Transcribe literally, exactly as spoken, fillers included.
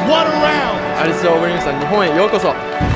What a round! アリスター・オーバーリームさん、日本へようこそ。